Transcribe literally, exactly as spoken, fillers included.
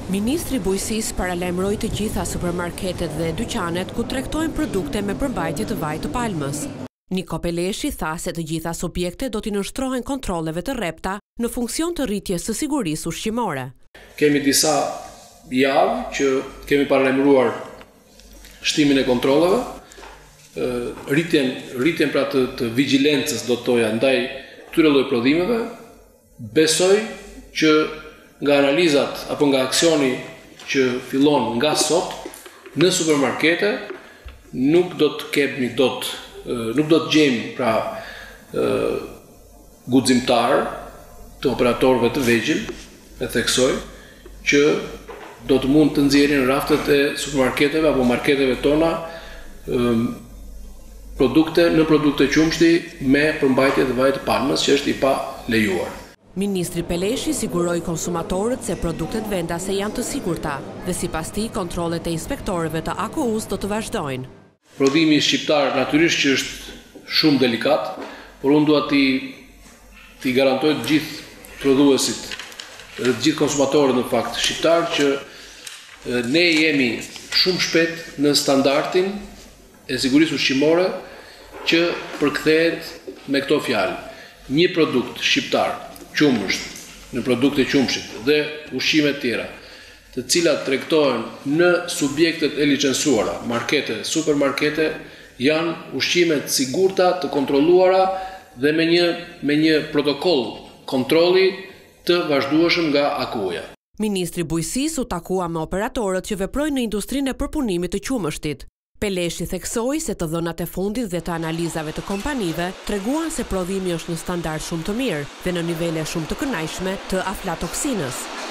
Ministri i Bujqësisë paralajmëroi të gjitha supermarketet dhe dyqanet ku tregtojnë produkte me përmbajtje të vaj të palmës. Niko Peleshi tha se të gjitha subjektet do t'i nënshtrohen kontrolleve të rrepta në funksion të rritjes së sigurisë ushqimore. Kemi disa javë që kemi paralajmëruar shtimin e kontrolleve, rritjen rritjen pra të, të vigjilencës do të thoja ndaj këtyre lloj prodhimeve. Besoj që nga analizat apo nga aksioni që fillon nga sot në supermarkete nuk do të kemi dot nuk do të gjejmë pra guximtar të operatorëve të vegjël, e theksoj, që do të mund të nxjerrin raftet e supermarketeve apo marketeve tona produkte në produkte qumshti me përmbajtje të vajit të palmës, që është i pa lejuar. Ministri Peleshi siguroi konsumatorët se produktet vendase janë të sigurta dhe sipas tij kontrollet e inspektorëve të A K U-s do të vazhdojnë. Prodhimi shqiptar natyrisht që është shumë delikat, por unë dua t'i t'i garantoj të gjithë prodhuesit dhe të gjithë konsumatorët në fakt shqiptar që ne jemi shumë shpejt në standardin e sigurisë ushqimore që përkthehet me këto fjalë. Një produkt shqiptar qumësht, në produkte qumshit dhe ushqime të tjera, të cilat tregtohen në subjektet e licencuara, markete, supermarkete, janë ushqime të sigurta, të kontrolluara dhe me një me një protokoll kontrolli të vazhdueshëm nga A K U-ja. Ministri i Bujqësisë u takua me operatorët që veprojnë në industrinë e përpunimit të qumështit. Peleshi theksoi se të dhënat e fundit dhe të analizave të kompanive treguan se prodhimi është në standard shumë të mirë dhe në nivele shumë të kënaqshme të aflatoksinës.